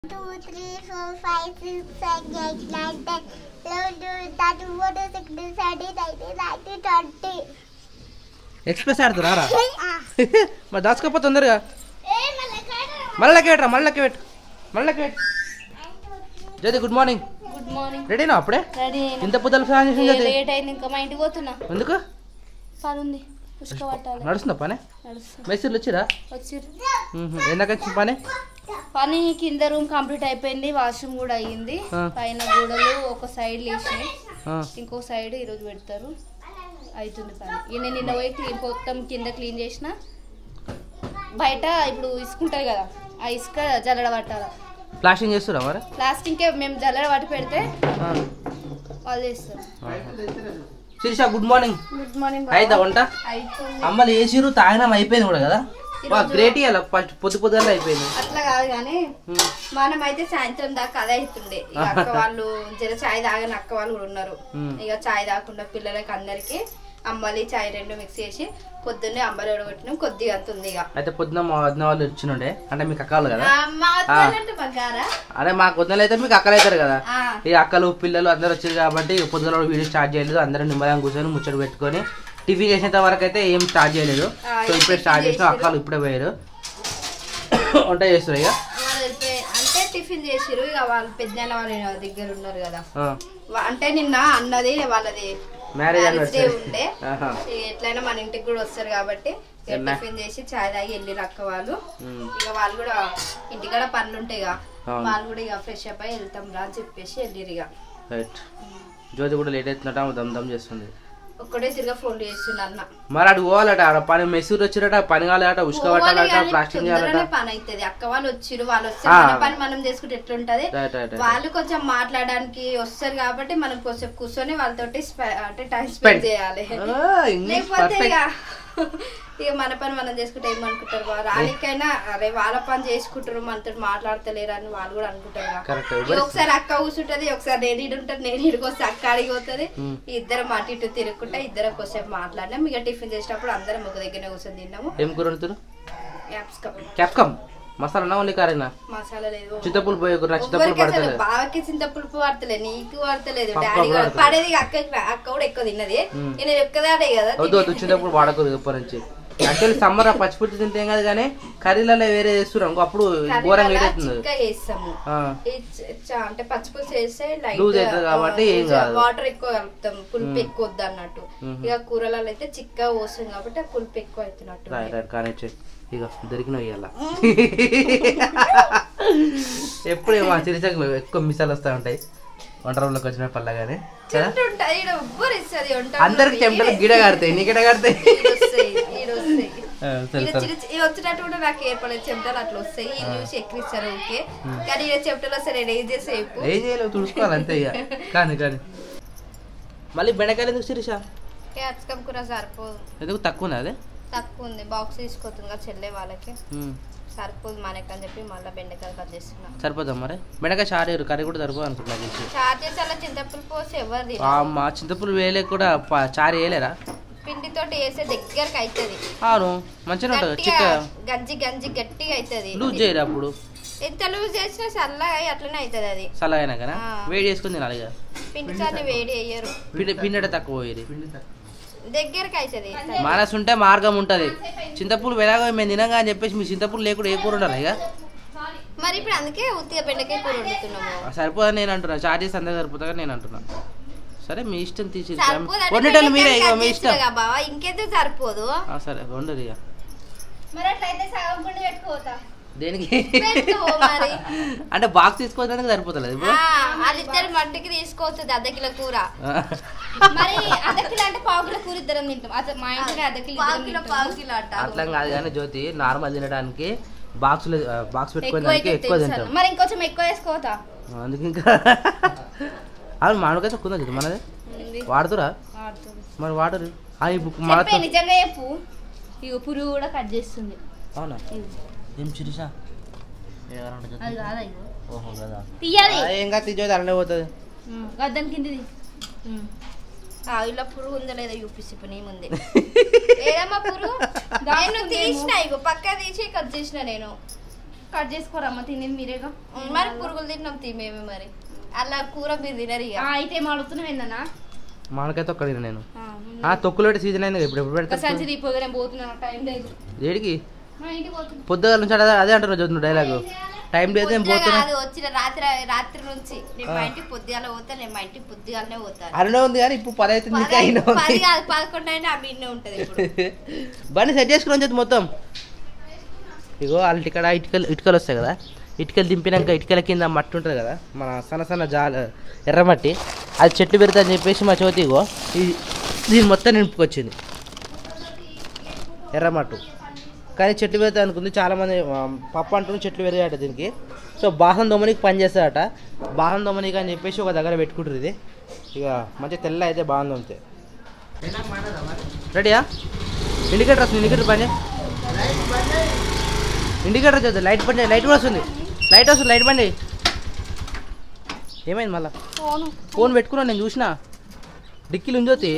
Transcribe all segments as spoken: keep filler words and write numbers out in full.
two, three, four, five, six, seven, eight, nine, ten, eleven, twelve, thirteen, fourteen, sixteen, seventeen, eighteen, nineteen, twenty. Express ఆడుతున్నారా మరి దాచుకోపో తొందరగా మళ్ళీ కేట్రా మళ్ళీ కేట్ మళ్ళీ కేట్ Jyoti good morning good morning రెడీనా అప్పుడే రెడీ ఇంత పొద్దున ఫ్యాన్ చేసి లేట్ అయింది ఇంకా మా ఇంటికి పోతున్నా ఎందుకు పని ఉంది పుష్క పట్టాలి నడుస్తుందా పని నడుస్తుంది మెసేజ్లు వచ్చిరా వచ్చిర్రు ఎందాక వచ్చింది పని పని కింద రూమ్ కంప్లీట్ అయిపోయింది వాష్రూమ్ కూడా అయ్యింది పైన గోడలు ఒక సైడ్ లేచినాయి ఇంకో సైడ్ ఈరోజు పెడతారు అవుతుంది పని ఈయన నిన్న పోయి క్లీన్ మొత్తం కింద క్లీన్ చేసిన బయట ఇప్పుడు ఇసుక ఉంటుంది కదా ఆ ఇసుక జల్లడ పట్టాలి ప్లాస్టింగ్ చేస్తురా మరి ప్లాస్టింగ్కే మేము జల్లడ పట్టి పెడితే వాళ్ళు చేస్తారు Sirisha good morning good morning అయితే వంట అమ్మలు వేసిరు తాగినాం అయిపోయింది కూడా కదా గ్రేట్ ఇవ్వాలి ఫస్ట్ పొద్దు పొద్దుగా అయిపోయింది అట్లా కాదు కానీ మనం అయితే సాయంత్రం దాకా అదే అవుతుండే ఇక అక్క వాళ్ళు జర చాయ్ తాగని అక్క వాళ్ళు కూడా ఉన్నారు ఇక చాయ్ తాగకుండా పిల్లలకి అందరికి అంబలి చాయ్ రెండు మిక్స్ చేసి పొద్దున్నే అంబలి ఉడగొట్టినాం కొద్దిగా అంత ఉంది ఇక అయితే పొద్దున్న మా వదిన వాళ్ళు వచ్చినుండే అంటే మీకు అక్కలు కదా బంగారా అరే మాకు వదినలు అయితే మీకు అక్కలు అవుతారు కదా ఈ అక్కలు పిల్లలు అందరు వచ్చారు కాబట్టి పొద్దున వీడియో స్టార్ట్ చేయలేదు అందరూ నిమ్మలంగా కూర్చొని ముచ్చట పెట్టుకొని టిఫిన్ చేసేంత వరకు అయితే ఏం స్టార్ట్ చేయలేదు సో ఇప్పుడే స్టార్ట్ చేసిన అక్కలు ఇప్పుడే పోయారు వంట చేస్తారు ఇక అంటే టిఫిన్ చేసిరు ఇక వాళ్ళు పెద్దనాన్న వాళ్ళ దగ్గర ఉన్నారు కదా అంటే నిన్న అన్నది వాళ్ళది మ్యారేజ్ డే ఉండే ఎట్లయినా మన ఇంటికి కూడా వస్తారు కాబట్టి టిఫిన్ చేసి చాయ్ తాగి వెళ్ళిరు అక్క వాళ్ళు ఇక వాళ్ళు కూడా ఇంటికాడ పనులు ఉంటాయి ఇక వాళ్ళు కూడా ఇక ఫ్రెష్ అప్ అయి వెళ్తాం రా అని చెప్పేసి వెళ్ళిరు ఇక జ్యోతి కూడా లేట్ అవుతుందట దమ్ దమ్ చేస్తుంది ఒక్కడే తిరిగా ఫోన్ చేస్తున్నా అన్న మరి అటు పోవాలట పని మెసూర్ వచ్చిరట పని కాలేట ఉసుక పట్టాలట ప్లాస్టింగ్ చేయాలట పని అవుతుంది అక్క వాళ్ళు వచ్చిరు వాళ్ళు వస్తే మన పని మనం చేసుకుంటే ఎట్లుంటది వాళ్ళు కొంచెం మాట్లాడడానికి వస్తారు కాబట్టి మనం కొంచెం కూర్చొని వాళ్ళతోటి అంటే టైం స్పెండ్ చేయాలి లేకపోతే ఇక మన పని మనం చేసుకుంటే ఏమనుకుంటారు రానికైనా అరే వాళ్ళ పని చేసుకుంటారు మనతో మాట్లాడతలేరు అని వాళ్ళు కూడా అనుకుంటారు ఒకసారి అక్క కూర్చుంటది ఒకసారి నేను ఇటు ఉంటుంది నేను ఇడికి వస్తే అక్క అడిగి పోతుంది ఇద్దరం అటు ఇటు తిరుగుకుంటా ఇద్దరం కొంచెం మాట్లాడినాం ఇక టిఫిన్ చేసినప్పుడు అందరం ఒక దగ్గర కూర్చొని తిన్నాము ఏం కూర క్యాప్సికమ్ మసాలా నా ఓన్లీ కారేనా మసాలా లేదు చింతపులు పోయే చింతపులు పడతలేదు బావకి చింతపులుపు పడతలేదు నీకు పడతలేదు డాడీ పడేది అక్క అక్క కూడా ఎక్కువ తిన్నది నేను ఎక్కదాడే కదా వద్దు వద్దు చింతపులు వాడకూడదు ఎప్పటి నుంచి యాక్చువల్లీ సమ్మర్ పచ్చిపుట్టి తింటే కాదు కానీ కర్రీలలో వేరే చేస్తున్నారు అప్పుడు ఘోరంగా వేస్తాము అంటే పచ్చిపులుసు వేస్తే లూజ్ అవుతుంది కాబట్టి ఏం కాదు వాటర్ ఎక్కువ కలుపుతాం పులుపు ఎక్కువ వద్దు అన్నట్టు ఇక కూరలలో అయితే చిక్కగా పోస్తుంది కాబట్టి పులుపు ఎక్కువ అవుతున్నట్టు కానీ ఇక దొరికిన ఇయ్యాల ఎప్పుడు మా చిరుచకు ఎక్కువ మిసాలు వస్తూ ఉంటాయి వంట రూమ్లోకి వచ్చిన పల్లగానే అందరికి చెమటలు గిడ కడతాయి నీ గిడ కడతాయి వచ్చినట్టు కూడా నాకు ఏర్పడలేదు చెమటలు అట్లా వస్తాయి ఈ చూసి ఎక్కిస్తారు ఓకే కానీ చెమటలు వస్తాయి నేను ఏం చేస్తే ఏం చేయలేవు తుడుచుకోవాలి అంతే ఇక కానీ కానీ మళ్ళీ బెండకాయలు ఎందుకు శిరీష క్యాప్సికమ్ కూర సరిపోదు ఎందుకు తక్కువ ఉంది అదే తక్కువ ఉంది బాక్స్ తీసుకోతుందిగా చెల్లె వాళ్ళకి సరిపోదు మనకి అని చెప్పి మళ్ళీ బెండకాయలు కట్ చేస్తున్నా సరిపోదా మరి బెండకాయ చారు కర్రీ కూడా సరిపోదు అనుకుంటున్నా చారు చేసి అలా చింతపులు పోసి ఎవరిది మా చింతపులు వేయలే కూడా చారు వేయలేరా పిండితో వేసే దగ్గరకు అవుతుంది అవును మంచిగా ఉంటుంది చిక్క గంజి గంజి గట్టిగా అవుతుంది లూజ్ చేయరు అప్పుడు ఎంత లూజ్ చేసినా చల్లగా అట్లనే అవుతుంది అది చల్లగా కదా వేడి చేసుకుని తినాలి కదా పిండి చారుని వేడి వేయరు పిండి పిండి తక్కువ వేయరు దగ్గరకు అవుతుంది మనసు ఉంటే మార్గం ఉంటది చింతపూలు వెలాగో మేము తినగా అని చెప్పేసి మీ చింతపూలు లేకుండా ఏ కూర ఉండాలి ఇక మరి ఇప్పుడు అందుకే ఉత్తిగా బెండకాయ కూర వండుతున్నాము సరిపోదని నేను అంటున్నా చార్జ్ చేసి అందరూ సరిపోతా నేను అంటున్నా సరే మీ ఇష్టం తీసి వండటం మీరే ఇక మీ ఇష్టం ఇంకెందుకు సరిపోదు సరే వండరు ఇక మరి అట్లయితే సగం గుండె పెట్టుకోతా దేనికి అంటే బాక్స్ తీసుకోవడానికి సరిపోతలేదు ఇప్పుడు వాళ్ళిద్దరు మట్టికి తీసుకోవచ్చు అర్ధ కిలో కూర మరి అర్ధ కిలో అంటే పావు కిలో కూర ఇద్దరం తింటాం అసలు మా ఇంట్లో అర్ధ కిలో పావు కిలో అట్ట అట్లా కాదు కానీ జ్యోతి నార్మల్ తినడానికి బాక్స్ బాక్స్ పెట్టుకోవడానికి ఎక్కువ తింటాం మరి ఇంకొంచెం ఎక్కువ వేసుకోవద్దా అందుకు ఇంకా అవును మామిడికాయ తక్కువ జ్యోతి మనది వాడుతురా మరి వాడరు నిజంగా చెప్పు ఇక పురుగు కూడా కట్ చేస్తుంది అవునా ఏం చిరుసా ఓహో కదా ఏం కాదు తీసేది అన్నీ పోతుంది గద్దం కింది ఇలా పురుగు ఉందా లేదా చూపిస్తే ఇప్పుడు నీ ముందే ఏదమ్మా పురుగు తీసిన ఇగో పక్క తీసి కట్ చేసిన నేను కట్ చేసుకోరమ్మా తినేది మీరేగా. మరి పురుగులు తిన్నాం తినేవి మరి అలా కూర మీరు తినరు ఇక. అయితే ఏం అడుగుతున్నావు ఏందన్నా? మామిడికాయ తొక్క తిన నేను. తొక్కులు పెట్టి సీజన్ అయింది ఇప్పుడు ఎప్పుడు పెడతా సంచి తీపోగా నేను పోతున్నాను టైం లేదు. ఏడికి మా ఇంటికి పోతున్నా. పొద్దుగా నుంచి అదే అదే అంటున్నా చదువుతున్నా డైలాగు. టైం లేదు నేను పోతున్నా. వచ్చిన రాత్రి రాత్రి నుంచి నేను మా ఇంటికి పొద్దుగాల పోతా నేను మా ఇంటికి పొద్దుగాలనే పోతాను. అరుణే ఉంది కానీ ఇప్పుడు పది అవుతుంది. పది కాదు పదకొండు అయినా ఆ మీనే ఉంటుంది ఇప్పుడు. బండి సెట్ చేసుకుని చెప్పి మొత్తం ఇగో వాళ్ళ ఇక్కడ ఇటుకలు ఇటుకలు వస్తాయి కదా, ఇటుకలు దింపినాక ఇటుకల కింద మట్టి ఉంటుంది కదా మన సన్న సన్న జాల ఎర్రమట్టి, అది చెట్లు పెడతా అని చెప్పేసి మా చోతి ఇగో ఇది దీన్ని మొత్తం నింపుకొచ్చింది ఎర్రమట్టు. కానీ చెట్లు పెడతా అనుకుంది చాలామంది పప్పు అంటున్న చెట్లు పెరిగాయట దీనికి. సో బాహం దొమ్మనికి పని చేస్తాడట. బాహం దొమ్మనికి అని చెప్పేసి ఒక దగ్గర పెట్టుకుంటారు. ఇది ఇక మంచిగా తెల్ల అయితే బాహం దొమ్మితే రెడీయా? ఇండికేటర్ వస్తుంది, ఇండికేటర్ పని ఇండికేటర్ చూద్దాం. లైట్ పని లైట్ కూడా వస్తుంది, లైట్ వస్తుంది, లైట్ బండి. ఏమైంది మళ్ళీ? ఫోన్ పెట్టుకున్నాను నేను చూసిన డిక్కీలు ఉంజోతి.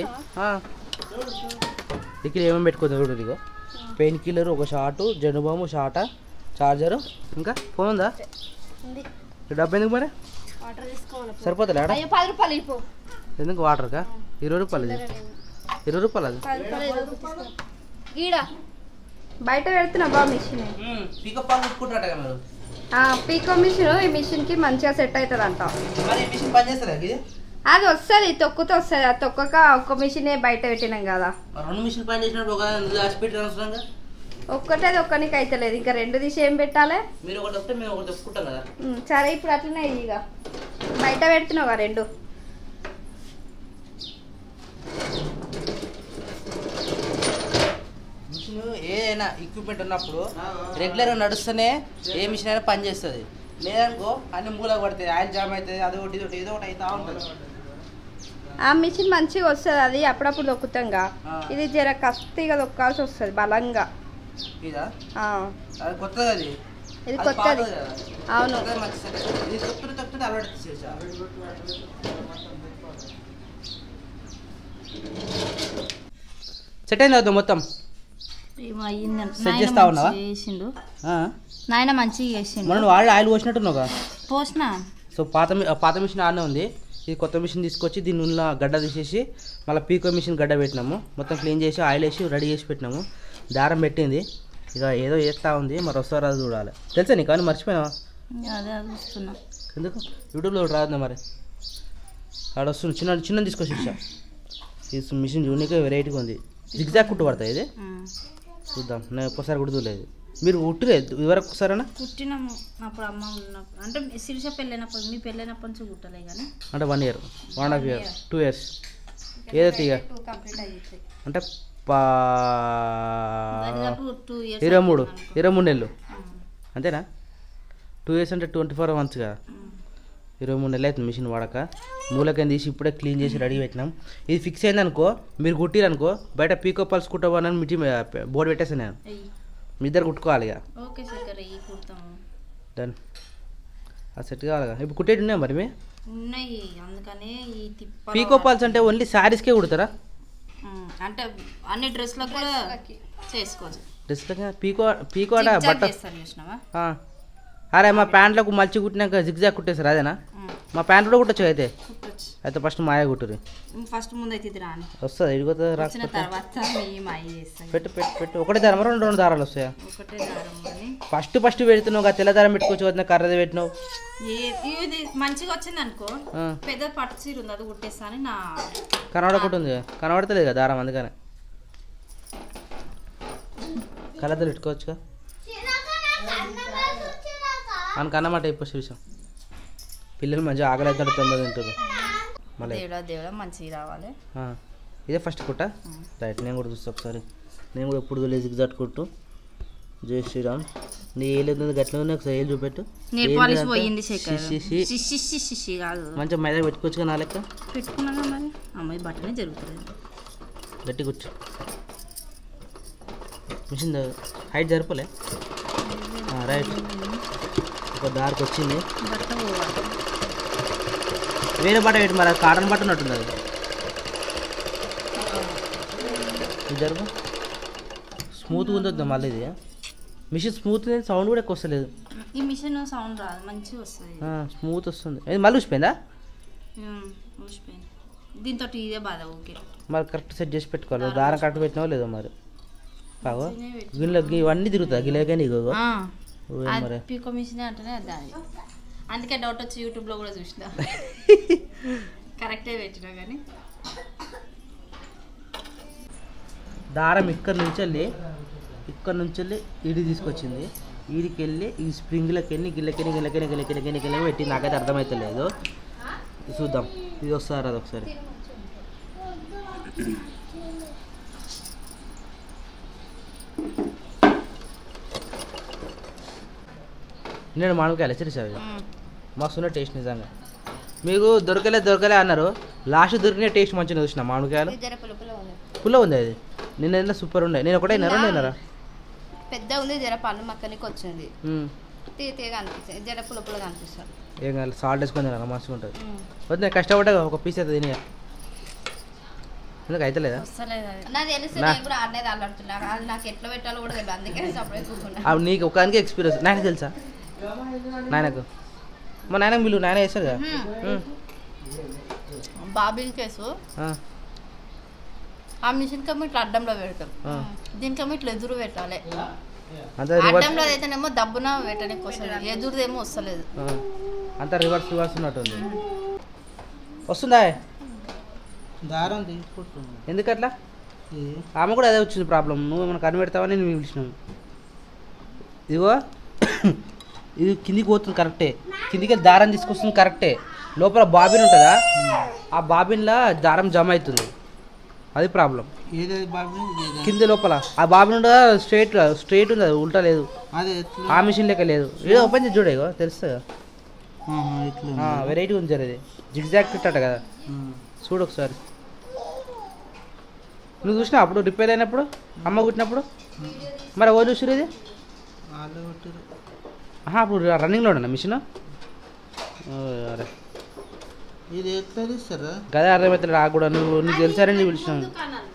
డిక్కీలు ఏమేమి పెట్టుకుంది చూడు. ఇదిగో పెయిన్ కిల్లర్, ఒక షాటు, జనుబాము షాట, చార్జరు, ఇంకా ఫోన్ ఉందా? డబ్బు ఎందుకు మరి? సరిపోతుంది ఆడ. పది రూపాయలు ఇపో. ఎందుకు వాటర్కా? ఇరవై రూపాయలు ఇది, ఇరవై రూపాయలు అది. ఈడ బయట పెడుతున్నా బా మిషన్. పీకో మిషన్ ఈ మిషన్ కి మంచిగా సెట్ అవుతుంది అంట. అది వస్తుంది తొక్కుతో వస్తుంది. అది తొక్కక ఒక్క మిషన్ బయట పెట్టినాం కదా. ఒక్కటే ఒక్కనికి అవుతలేదు, ఇంకా రెండు దిశ ఏం పెట్టాలి? సరే ఇప్పుడు అట్లనే ఇక బయట పెడుతున్నావు కదా రెండు. ఏదైనా ఎక్విప్మెంట్ ఉన్నప్పుడు రెగ్యులర్గా నడుస్తూనే ఏ మిషన్ అయినా పని చేస్తుంది. లేదనుకో అన్ని మూలకు పడుతుంది, ఆయిల్ జామ్ అవుతుంది, అది ఒకటి ఇది ఒకటి ఏదో ఒకటి అవుతా ఉంటుంది. ఆ మిషన్ మంచిగా వస్తుంది, అది అప్పుడప్పుడు దొక్కుతాంగా. ఇది జర కస్తిగా దొక్కాల్సి వస్తుంది బలంగా. ఇదా అది కొత్తది, అది ఇది కొత్తది. అవును సెట్ అయింది అవుతుంది మొత్తం. సెట్ చేస్తా ఉన్నావా? నాయన మంచిగా చేసిండు. మనం ఆల్రెడీ ఆయిల్ పోసినట్టున్నావుగా. పోసిన. సో పాత పాత మిషన్ ఆడనే ఉంది. ఇది కొత్త మిషన్ తీసుకొచ్చి దీని ఉన్న గడ్డ తీసేసి మళ్ళీ పీకో మిషన్ గడ్డ పెట్టినాము. మొత్తం క్లీన్ చేసి ఆయిల్ వేసి రెడీ చేసి పెట్టినాము. దారం పెట్టింది, ఇక ఏదో చేస్తూ ఉంది. మరి వస్తారో అది చూడాలి. తెలుసా నీకు? కానీ మర్చిపోయినావా? ఎందుకు యూట్యూబ్లో రాదు మరి. ఆడ వస్తుంది చిన్న చిన్న తీసుకొచ్చి ఇచ్చా. ఈ మిషన్ యూనిక్గా వెరైటీగా ఉంది. జిగ్జాగ్ కుట్టు పడతాయి. ఇది చూద్దాం, నేను ఒక్కసారి కుడుతులేదు. మీరు కుట్టలేదు ఇదివరకు ఒకసారైనా? కుట్టినాము అప్పుడు అమ్మ ఉన్నప్పుడు, అంటే శిరీష పెళ్ళైనప్పుడు, మీ పెళ్ళైనప్పటి నుంచి కుట్టలే కానీ. అంటే one year one and half year two years ఏదైతే ఇక అంటే పా ఇరవై మూడు ఇరవై మూడు నెలలు అంతేనా? టూ ఇయర్స్ అంటే ట్వంటీ ఫోర్ మంత్స్ కదా. ఇరవై మూడు నెలలు అవుతుంది మిషన్ వాడక. మూలకం తీసి ఇప్పుడే క్లీన్ చేసి రెడీ పెట్టినాం. ఇది ఫిక్స్ అయిందనుకో, మీరు కుట్టిరనుకో బయట పీకో పల్స్ కుట్టవని మిటి బోర్డు పెట్టేసాను నేను. మీ ఇద్దరు కుట్టుకోవాలి ఇక. డన్. అది సెట్ కావాలి. ఇప్పుడు కుట్టేటి ఉన్నాయి మరి మీ ఉన్నాయి. అందుకనే ఈ పీకో పల్స్ అంటే ఓన్లీ శారీస్కే కుడతారా? అంటే అన్ని డ్రెస్లకు కూడా చేసుకోవచ్చు. డ్రెస్లకి పీకో పీకో అట బట్ట. అరే మా ప్యాంట్లకు మలిచి కుట్టినాక జిగ్జాగ్ కుట్టేసారు అదేనా? మా ప్యాంట్ కూడా కుట్టచ్చు అయితే. అయితే ఫస్ట్ మాయ కుట్టురు. ఫస్ట్ ముందు అయితే రాని వస్తుంది ఇడిపోతుంది రాకపోతే. పెట్టు పెట్టు పెట్టు. ఒకటే దారం రెండు రెండు దారాలు వస్తాయా? ఒకటే దారం. ఫస్ట్ ఫస్ట్ పెడుతున్నావు తెల్ల దారం పెట్టుకోవచ్చు వద్ద కర్రది పెట్టినావు. ఇది మంచిగా వచ్చింది అనుకో, పెద్ద పట్టు చీర ఉంది అది కుట్టేస్తాను నా కనబడకుంటుంది. కనబడతలేదు కదా దారం, అందుకనే కలర్లు పెట్టుకోవచ్చుగా. మనకు అన్నమాట అయిపో చూసాం. పిల్లలు మంచిగా ఆకలి అవుతాడు, తొందర తింటారు. మళ్ళీ మంచిగా రావాలి. ఇదే ఫస్ట్ కుట్ట. రైట్, నేను కూడా చూస్తా ఒకసారి. నేను కూడా ఎప్పుడు లేజికి తట్టుకుంటూ. జై శ్రీరామ్. నీ ఏలేదు గట్ల ఒకసారి ఏళ్ళు చూపెట్టు. మంచిగా మైదా పెట్టుకోవచ్చు నా లెక్క. పెట్టుకున్నాగా మరి అమ్మాయి బట్టనే జరుగుతుంది. గట్టి కూర్చో. Machine height జరపలే. రైట్, ఒక దారికి వచ్చింది. వేరే బట్ట పెట్టి మరి కాటన్ బట్ట ఉన్నట్టుంది అది. జరుపు స్మూత్గా ఉందొద్దాం మళ్ళీ. ఇది మిషన్ స్మూత్ సౌండ్ కూడా ఎక్కువ వస్తలేదు. ఈ మిషన్ సౌండ్ రాదు, మంచిగా వస్తుంది, స్మూత్ వస్తుంది. మళ్ళీ ఊసిపోయిందా? ఊసిపోయింది. దీంతో ఇదే బాధ. ఓకే మరి కరెక్ట్ సెట్ చేసి పెట్టుకోవాలి. దారం కరెక్ట్ పెట్టినావో లేదో మరి. బాగో గిన్నెలో ఇవన్నీ తిరుగుతాయి గిన్నెలకే నీకు. మరి పీకో మిషన్ అంటేనే అది, అందుకే డౌట్ వచ్చి యూట్యూబ్లో కూడా చూసిన. కరెక్టే పెట్టినా కానీ దారం ఇక్కడ నుంచి వెళ్ళి ఇక్కడ నుంచి వెళ్ళి ఇడి తీసుకొచ్చింది. వీడికి వెళ్ళి ఈ స్ప్రింగ్లకి వెళ్ళి గిల్లకెళ్ళి గిల్లకెళ్ళి గిల్లకెళ్ళి గిల్లకెళ్ళి పెట్టి నాకైతే అర్థమైతే లేదు. చూద్దాం ఇది వస్తారు అది ఒకసారి. నేను మామిడికాయలు సరిసావి మస్తున్న టేస్ట్ నిజంగా. మీకు దొరకలే దొరకలే అన్నారు, లాస్ట్ దొరికిన టేస్ట్ మంచిగా చూసిన మామిడికాయలు. పుల్ల ఉంది అది, నిన్న ఏదైనా సూపర్ ఉండే. నేను ఒకటే తిన్నారా తిన్నారా పెద్ద ఉంది, జర పన్ను మక్కనికి వచ్చింది, తీగా అనిపిస్తుంది, జర పుల్ల పుల్లగా అనిపిస్తుంది. ఏం కాదు సాల్ట్ వేసుకొని తినాలి మంచిగా ఉంటుంది. వద్దు నేను కష్టపడ్డా ఒక పీస్ అయితే తినే ఎందుకు అయితే లేదా నాకు తెలిసి నేను కూడా ఆడలేదు అల్లాడుతున్నా, నాకు ఎట్లా పెట్టాలో కూడా తెలియదు, అందుకే సపరేట్ కూర్చున్నా. నీకు ఒకదానికి ఎక్స్పీరియన్స్. నాయనకు తెలుసా? నాయనకు మా నాయన వీళ్ళు నాయన వేస్తారు కదా బాబిల్ కేసు. ఆ మిషన్ కమ్మ ఇట్లా అడ్డంలో పెడతాం, దీనికమ్మ ఇట్లా ఎదురు పెట్టాలి. అడ్డంలో అయితేనేమో దబ్బున పెట్టడానికి వస్తుంది, ఎదురుదేమో వస్తలేదు. అంతా రివర్స్ రివర్స్ ఉన్నట్టుంది. వస్తుందా దారం తీసుకుంటున్నా? ఎందుకట్లా? ఆమె కూడా అదే వచ్చింది ప్రాబ్లం. నువ్వు ఏమైనా కనిపెడతావని నేను పిలిచినాము. ఇదిగో ఇది కిందికి పోతుంది కరెక్టే, కిందికి దారం తీసుకొస్తుంది కరెక్టే. లోపల బాబిన్ ఉంటుందా, ఆ బాబిన్లో దారం జమ అవుతుంది, అది ప్రాబ్లం. కింది లోపల ఆ బాబిన్ ఉండగా స్ట్రైట్ స్ట్రైట్ ఉంది, అది ఉల్టా లేదు, ఆ మిషన్ లెక్క లేదు. ఏదో ఓపెన్ చేసి చూడే తెలుస్తుంది, వెరైటీ ఉంది సార్. ఇది జిగ్జాగ్ పెట్టాట కదా, చూడు ఒకసారి. నువ్వు చూసినా అప్పుడు రిపేర్ అయినప్పుడు అమ్మ కుట్టినప్పుడు? మరి ఎవరు చూసారు ఇది? అప్పుడు రన్నింగ్లో ఉన్నా మిషన్. అరే ఇది ఎట్లా తీస్తారా? గదే అర్థమవుతుంది నాకు కూడా. నువ్వు నీకు తెలిసారని పిలిచినాను.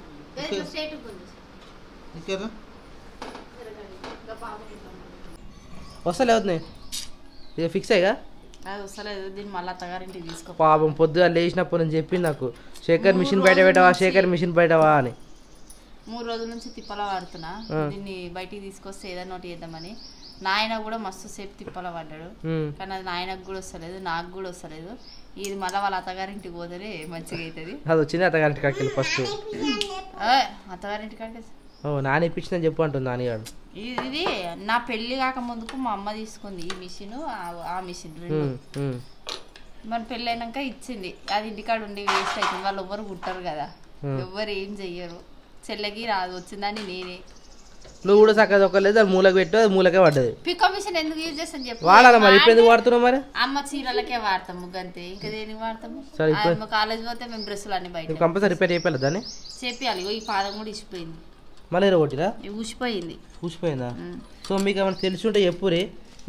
వస్తలే అవుతున్నాయి ఇది ఫిక్స్ అయ్యా వస్తలేదు. దీన్ని మళ్ళీ అత్తగారింటికి తీసుకో. పాపం పొద్దుగా లేచినప్పుడు అని చెప్పి నాకు శేఖర్ మిషన్ బయట పెట్టవా శేఖర్ మిషన్ బయటవా అని. మూడు రోజుల నుంచి తిప్పలా వాడుతున్నా, దీన్ని బయటికి తీసుకొస్తే ఏదైనా ఒకటి చేద్దామని. నాయన కూడా మస్తు సేపు తిప్పలా పడ్డాడు, కానీ అది నాయనకు కూడా వస్తలేదు, నాకు కూడా వస్తలేదు. ఇది మళ్ళీ వాళ్ళ అత్తగారింటికి పోతేనే మంచిగా అవుతుంది. అది వచ్చింది అత్తగారింటి కాడికి ఫస్ట్. అత్తగారింటి కాడికి నాన్న ఇప్పించిందని చెప్పు అంటుంది నాన్నగాడు. ఇది నా పెళ్లి కాక ముందుకు మా అమ్మ తీసుకుంది ఈ మిషన్, ఆ మిషన్ రెండు. మన పెళ్ళి అయినాక ఇచ్చింది, అది ఇంటికాడ ఉండి వేస్ట్ అవుతుంది. వాళ్ళు ఎవ్వరు కుట్టరు కదా, ఎవ్వరు ఏం చెయ్యరు. చెల్లెకి రాదు, వచ్చిందని నేనే. నువ్వు కూడా చక్కగా ఒక్కలేదు, అది మూలకి పెట్టు, అది మూలకే పడ్డది. పికో మిషన్ ఎందుకు యూజ్ చేస్తాను చెప్పు. వాడాలి మరి, ఇప్పుడు ఎందుకు వాడుతున్నావు మరి? అమ్మ చీరలకే వాడతాము గంతే, ఇంకా దేనికి వాడతాము? కాలేజ్ పోతే మేము డ్రెస్సులు అన్ని బయట కంపల్సరీ రిపేర్ చేయాలి దాన్ని, చేపియాలి. ఈ పాదం కూడా ఇచ్చిపోయింది, మళ్ళీ కొట్టిరా ఊసిపోయింది. ఊసిపోయిందా? సో మీకు ఏమైనా తెలిసి ఉంటే చెప్పురే.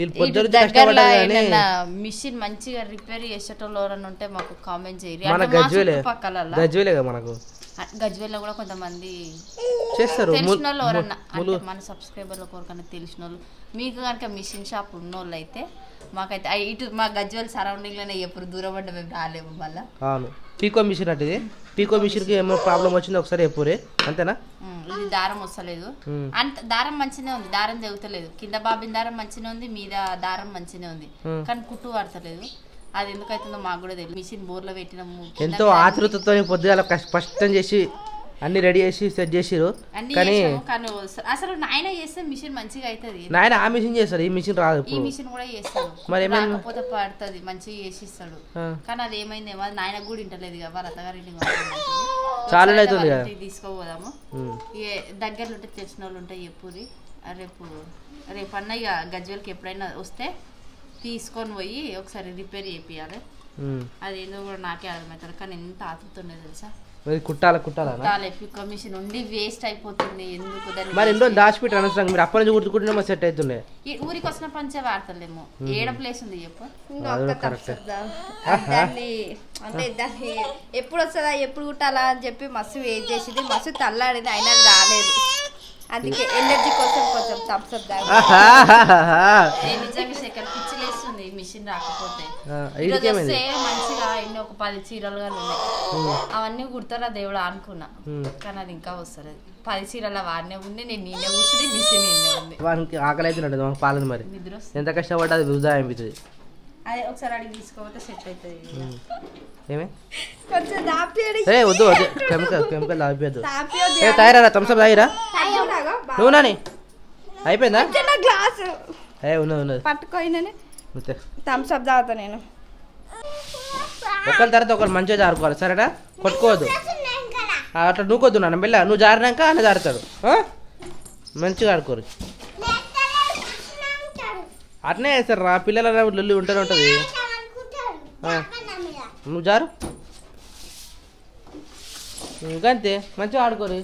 మిషన్ మంచిగా రిపేర్ చేసేటోళ్ళు ఎవరైనా ఉంటే మాకు కామెంట్ చేయరు. గజ్వేలే మనకు గజ్వేల్లో కూడా కొంతమంది చేస్తారు, తెలిసిన వాళ్ళు ఎవరన్నా అంటే మన సబ్స్క్రైబర్ల కోరికన్నా తెలిసిన వాళ్ళు. మీకు కనుక మిషన్ షాప్ ఉన్న వాళ్ళు అయితే మాకైతే ఇటు మా గజ్వేల్ సరౌండింగ్ లోనే ఎప్పుడు దూరం పడ్డ మేము రాలేము మళ్ళీ. అవును పీకో మిషన్ అంటే పీకో మిషన్ కి ఏమో ప్రాబ్లం వచ్చిందో ఒకసారి ఎప్పురే, అంతేనా? ఇది దారం వస్తలేదు, అంత దారం మంచినే ఉంది, దారం తెగుతలేదు. కింద బాబిన దారం మంచినే ఉంది, మీద దారం మంచినే ఉంది, కానీ కుట్టు పడతలేదు. అది ఎందుకైతుందో మాకు కూడా తెలియదు. మిషన్ బోర్లో పెట్టినాము, ఎంతో ఆతృతతో పొద్దుగాల కష్టం చేసి అన్ని రెడీ చేసి సెట్ చేసిరు. కానీ అసలు నాయన చేస్తే మిషన్ మంచిగా అవుతుంది. నాయన ఆ మిషన్ చేస్తారు, ఈ మిషన్ రాదు. ఈ మిషన్ కూడా చేస్తాడు, మరి రాకపోతే పడుతుంది, మంచిగా చేసిస్తాడు. కానీ అది ఏమైందేమో, అది నాయనకు కూడా ఇంటలేదు కదా, వాళ్ళ అత్తగారి చాలా అవుతుంది కదా. తీసుకోపోదాము, ఏ దగ్గరలో ఉంటే తెలిసిన వాళ్ళు ఉంటే చెప్పురి. రేపు రేపు అన్న ఇక గజ్వేల్కి ఎప్పుడైనా వస్తే తీసుకొని పోయి ఒకసారి రిపేర్ చేపియాలి. అదేందో కూడా నాకే అర్థమవుతుంది, కానీ ఎంత ఆతుతుండేది తెలుసా. కుట్టాలి కుట్టాలి కమిషన్ ఉండి వేస్ట్ అయిపోతుంది. ఎందుకు మరి ఎన్నో దాచిపెట్టి అనవసరంగా మీరు అప్పటి నుంచి గుర్తుకుంటే మరి సెట్ అవుతుండే. ఊరికి వచ్చిన పంచే వాడతలేము, ఏడ ప్లేస్ ఉంది చెప్పు. అంటే దాన్ని ఎప్పుడు వస్తుందా ఎప్పుడు కుట్టాలా అని చెప్పి మస్తు వెయిట్ చేసింది, మస్తు తల్లాడింది, అయినా అది రాలేదు. అందుకే ఎనర్జీ కోసం కొంచెం థమ్స్ అప్ తాగు. నిజంగా సెకండ్ పిచ్చిలేస్తుంది ఈ మిషన్ రాకపోతే. వస్తే మంచిగా ఎన్ని ఒక పది చీరలు కానీ ఉన్నాయి, అవన్నీ కుడతారా దేవుడు అనుకున్నా, కానీ అది ఇంకా వస్తుంది. పది చీరలు వాడినే ఉంది, నేను నిన్నే కూర్చుని మిషన్ నిన్నే ఉంది. వానికి ఆకలి అవుతున్నాడు మాకు పాలన, మరి ఎంత కష్టపడ్డా అది వృధా అనిపిస్తుంది. అదే ఒకసారి అడిగి తీసుకోకపోతే సెట్ అవుతుంది. ఏమే కొంచెం దాపియడి. ఏ వద్దు వద్దు, కెమికల్ కెమికల్ దాపియద్దు. ఏ తాగిరా థమ్స్అప్ తాగిరా నువ్వు నాని అయిపోయిందా? గ్లాస్ ఏ ఉన్నది ఉన్నది పట్టుకోయిననే థమ్స్ అప్ తాగుతా నేను. ఒకరి తర్వాత ఒకరు మంచిగా జారుకోవాలి సరేనా, కొట్టుకోవద్దు అట్లా నూకొద్దు నాన్న బిళ్ళ, నువ్వు జారినాక అన్న జారుతాడు. మంచిగా ఆడుకోరు, అట్నే వేస్తారు రా పిల్లల లొల్లి ఉంటూనే ఉంటుంది. నువ్వు జారు ఇంకంతే మంచిగా ఆడుకోరు.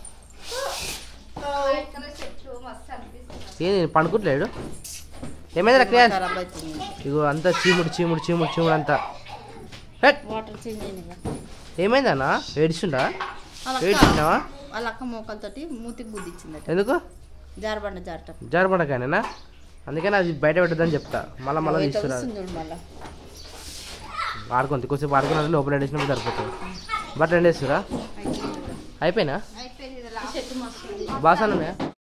ఏది పండుకుంటలేడు ఏమైంది క్రియాన్? ఇగో అంతా చీముడు చీముడు చీముడు చీముడు అంతా. వాటర్ చేంజ్ అయింది. ఏమైందన్నా ఏడిచుండా? ఏడిచినావా? వాళ్ళ అక్క మోకాలతోటి మూతికి బుద్ధి ఇచ్చిందట. ఎందుకు? జారబండ జారటం జారబండకానేనా? అందుకని అది బయట పెట్టద్దని చెప్తా. మళ్ళీ మళ్ళీ తీసుకురా ఆడుకుంది కొంచెం ఆడుకున్న లోపల ఎండేసినప్పుడు సరిపోతుంది. బట్ ఎండేస్తురా అయిపోయినా బాసాలు ఉన్నాయా?